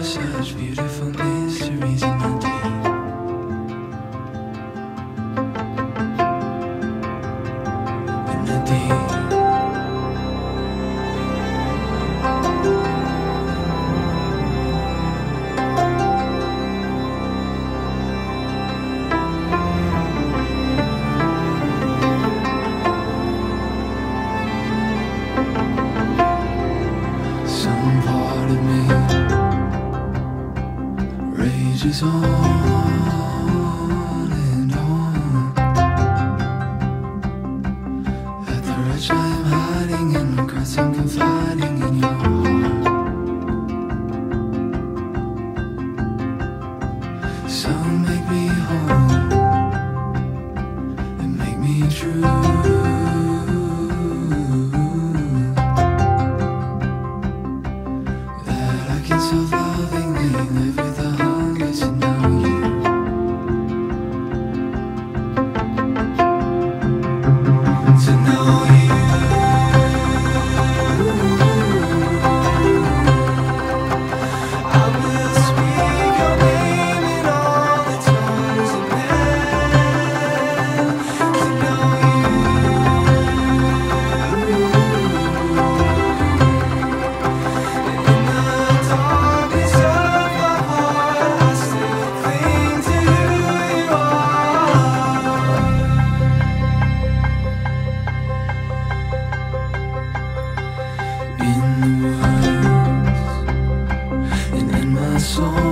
such beautiful mysteries in the deep. In the deep. Some part of me rages on and on at the wretch I am hiding and regrets I'm confiding in your heart. So make me whole and make me true. So lovingly live with the hunger to know you. To know you. I will speak your name in all the tongues of men. To know you. In the woods and in my soul.